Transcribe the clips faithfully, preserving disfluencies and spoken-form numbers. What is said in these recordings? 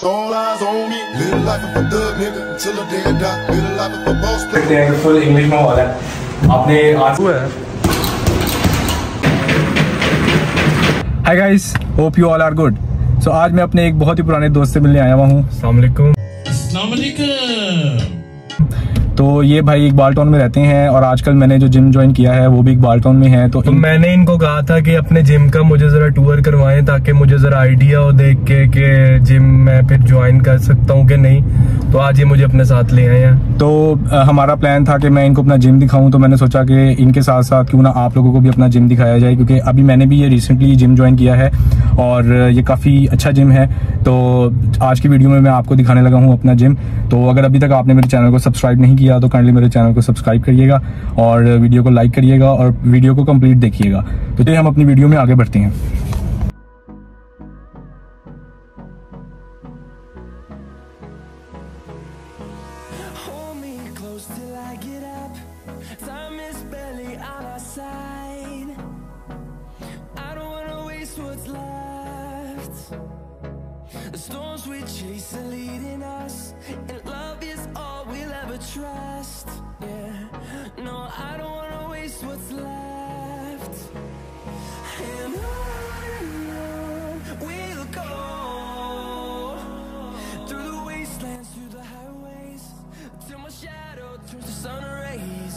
Full English में वाला है आपने आज हुआ है। Hi guys, hope you all are good. So आज मैं अपने एक बहुत ही पुराने दोस्त से मिलने आया हुआ हूँ। अस्सलाम वालेकुम। अस्सलाम वालेकुम। तो ये भाई इकबाल टाउन में रहते हैं और आजकल मैंने जो जिम ज्वाइन किया है वो भी इकबाल टाउन में है। तो, तो मैंने इनको कहा था कि अपने जिम का मुझे जरा टूर करवाएं ताकि मुझे जरा आइडिया हो देख के कि जिम मैं फिर ज्वाइन कर सकता हूँ कि नहीं। तो आज ये मुझे अपने साथ ले आए हैं। तो आ, हमारा प्लान था कि मैं इनको अपना जिम दिखाऊं। तो मैंने सोचा कि इनके साथ साथ क्यों ना आप लोगों को भी अपना जिम दिखाया जाए, क्योंकि अभी मैंने भी ये रिसेंटली जिम ज्वाइन किया है और ये काफ़ी अच्छा जिम है। तो आज की वीडियो में मैं आपको दिखाने लगा हूँ अपना जिम। तो अगर अभी तक आपने मेरे चैनल को सब्सक्राइब नहीं किया तो काइंडली मेरे चैनल को सब्सक्राइब करिएगा और वीडियो को लाइक करिएगा और वीडियो को कंप्लीट देखिएगा। तो चलिए हम अपनी वीडियो में आगे बढ़ते हैं। The storms we chase are leading us, and love is all we'll ever trust. Yeah, no, I don't wanna waste what's left. And on and on we'll go, through the wastelands, through the highways, till my shadow turns to sun rays.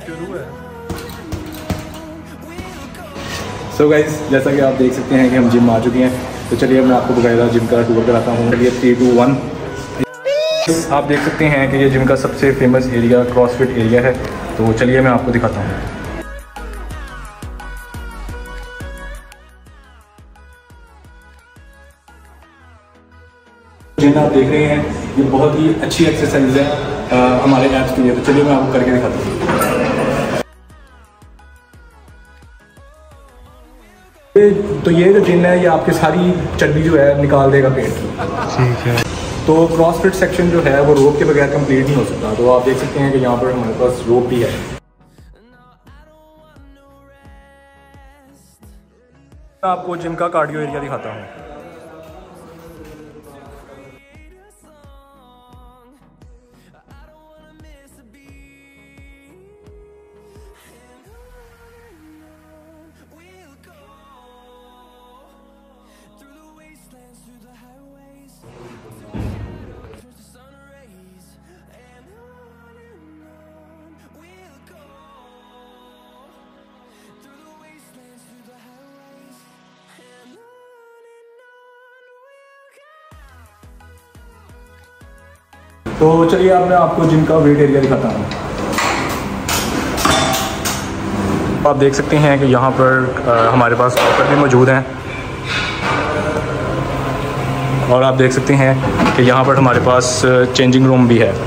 So guys, जैसा कि आप देख सकते हैं कि हम gym आ चुके हैं। तो चलिए मैं आपको बकायदा जिम का टूर कराता हूँ। चलिए थ्री टू वन। आप देख सकते हैं कि ये जिम का सबसे फेमस एरिया क्रॉसफिट एरिया है। तो चलिए मैं आपको दिखाता हूँ। जिम आप देख रहे हैं ये बहुत ही अच्छी एक्सरसाइज है आ, हमारे एब्स के लिए। तो चलिए मैं आपको करके दिखाता हूँ। तो ये जो जिम है ये आपकी सारी चर्बी जो है निकाल देगा पेट की। ठीक है। तो क्रॉसफिट सेक्शन जो है वो रोप के बगैर कंप्लीट नहीं हो सकता। तो आप देख सकते हैं कि यहाँ पर हमारे पास रोप भी है। मैं आपको जिम का कार्डियो एरिया दिखाता हूँ। तो चलिए अब मैं आपको जिम का वेट एरिया दिखाता हूँ। आप देख सकते हैं कि यहाँ पर आ, हमारे पास वॉकर भी मौजूद हैं और आप देख सकते हैं कि यहाँ पर हमारे पास चेंजिंग रूम भी है।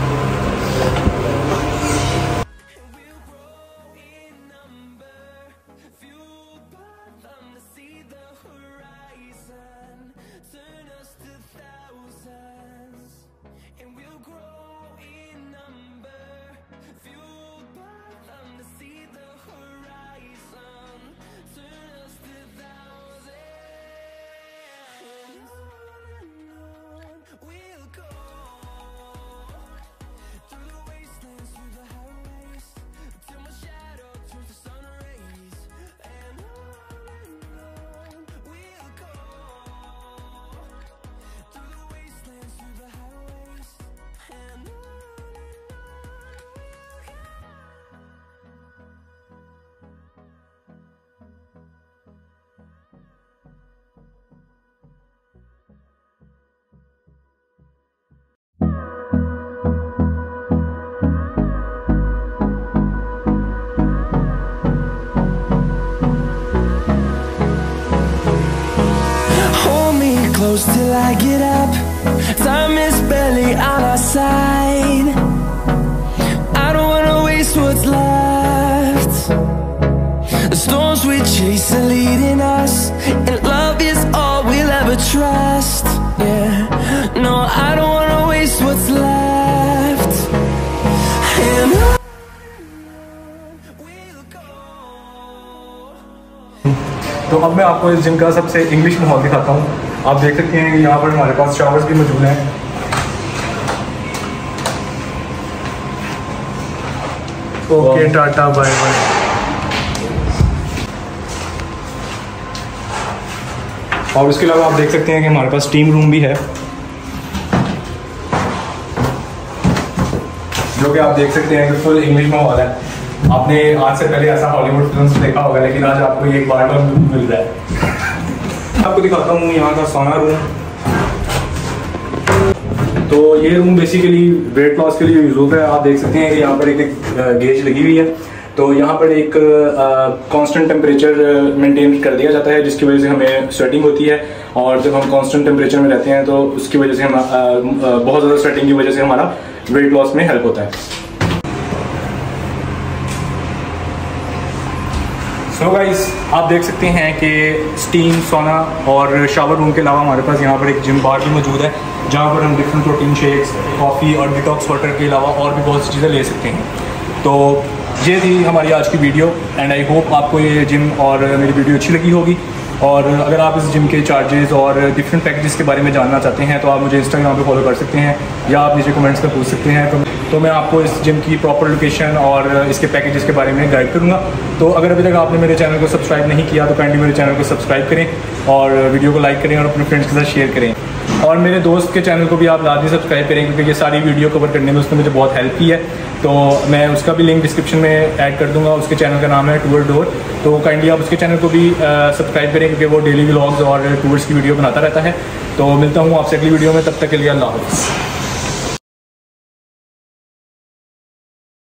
Close till I get up, time is barely on our side. I don't wanna waste what's left. The storms we chase are leading us, and love is all we'll ever trust. Yeah, no, I don't wanna waste what's left. And on we'll go. तो अब मैं आपको इस gym का सबसे English माहौल दिखाता हूँ। आप देख सकते हैं कि यहाँ पर हमारे पास शावर्स भी मौजूद हैं। Okay tata bye bye. और इसके अलावा आप देख सकते हैं कि हमारे पास स्टीम रूम भी है, जो कि आप देख सकते हैं कि फुल इंग्लिश में हॉल है। आपने आज से पहले ऐसा हॉलीवुड फिल्म्स देखा होगा, लेकिन आज आपको ये एक बार बार मिल रहा है। आपको दिखाता हूँ यहाँ का सोना रूम। तो ये रूम बेसिकली वेट लॉस के लिए यूज होता है। आप देख सकते हैं कि यहाँ पर एक गेज लगी हुई है, तो यहाँ पर एक कांस्टेंट टेम्परेचर मेंटेन कर दिया जाता है, जिसकी वजह से हमें स्वेटिंग होती है। और जब हम कांस्टेंट टेम्परेचर में रहते हैं तो उसकी वजह से हम आ, आ, बहुत ज़्यादा स्वेटिंग की वजह से हमारा वेट लॉस में हेल्प होता है। सो गाइस, आप देख सकते हैं कि स्टीम, सोना और शावर रूम के अलावा हमारे पास यहाँ पर एक जिम बार भी मौजूद है, जहाँ पर हम डिफरेंट प्रोटीन शेक्स, कॉफ़ी और डिटॉक्स वाटर के अलावा और भी बहुत सी चीज़ें ले सकते हैं। तो ये थी हमारी आज की वीडियो एंड आई होप आपको ये जिम और मेरी वीडियो अच्छी लगी होगी। और अगर आप इस जिम के चार्जेस और डिफरेंट पैकेजेस के बारे में जानना चाहते हैं तो आप मुझे इंस्टाग्राम पे फॉलो कर सकते हैं या आप नीचे कमेंट्स में पूछ सकते हैं। तो, तो मैं आपको इस जिम की प्रॉपर लोकेशन और इसके पैकेजेस के बारे में गाइड करूँगा। तो अगर अभी तक आपने मेरे चैनल को सब्सक्राइब नहीं किया तो काइंडली मेरे चैनल को सब्सक्राइब करें और वीडियो को लाइक करें और अपने फ्रेंड्स के साथ शेयर करें। और मेरे दोस्त के चैनल को भी आप लाजमी सब्सक्राइब करें, क्योंकि ये सारी वीडियो कवर करने में उसने मुझे बहुत हेल्प की है। तो मैं उसका भी लिंक डिस्क्रिप्शन में ऐड कर दूंगा। उसके चैनल का नाम है टूर डोर, तो काइंडली आप उसके चैनल को भी सब्सक्राइब करें, क्योंकि वो डेली व्लॉग्स और टूर्स की वीडियो बनाता रहता है। तो मिलता हूँ आपसे अगली वीडियो में, तब तक के लिए अल्लाह हाफ़िज़।